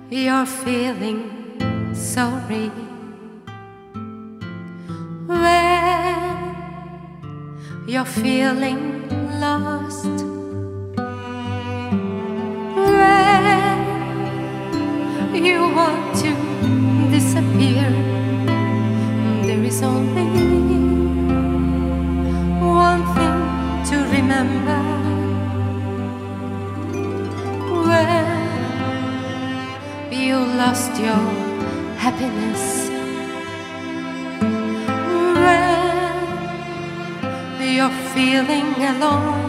you're feeling sorry when you're feeling lost, when you want to disappear. There is only one thing to remember: when you lost your happiness, when you're feeling alone,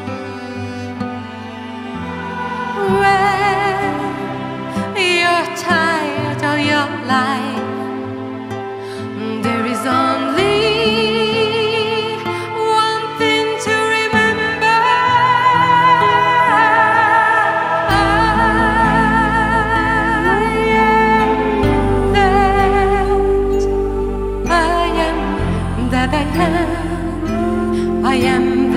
when you're tired of your life. There is only one thing to remember: I am that I am, that I am, I am